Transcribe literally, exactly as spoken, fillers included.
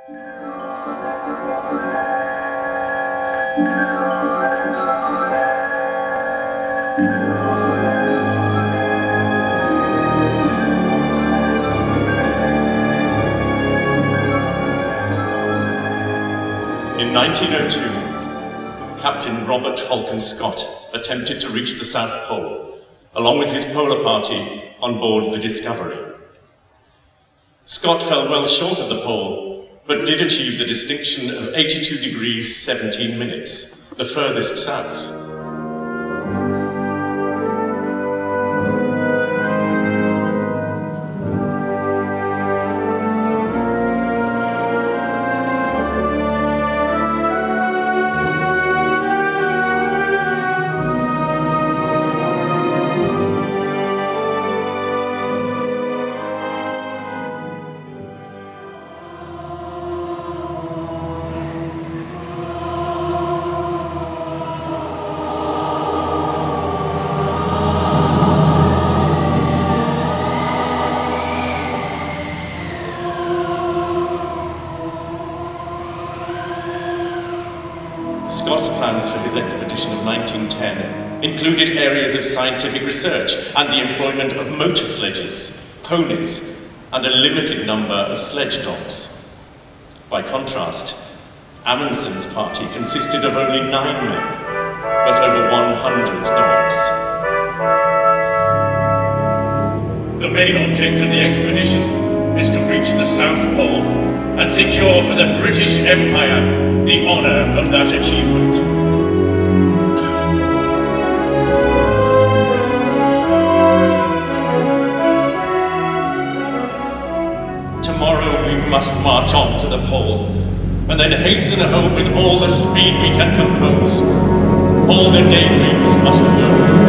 In nineteen oh two, Captain Robert Falcon Scott attempted to reach the South Pole, along with his polar party on board the Discovery. Scott fell well short of the pole, but did achieve the distinction of eighty-two degrees seventeen minutes, the furthest south. Scott's plans for his expedition of nineteen ten included areas of scientific research and the employment of motor sledges, ponies, and a limited number of sledge dogs. By contrast, Amundsen's party consisted of only nine men, but over one hundred dogs. The main object of the expedition is to reach the South Pole and secure for the British Empire the honour of that achievement. Tomorrow we must march on to the pole, and then hasten home with all the speed we can compose. All the daydreams must go.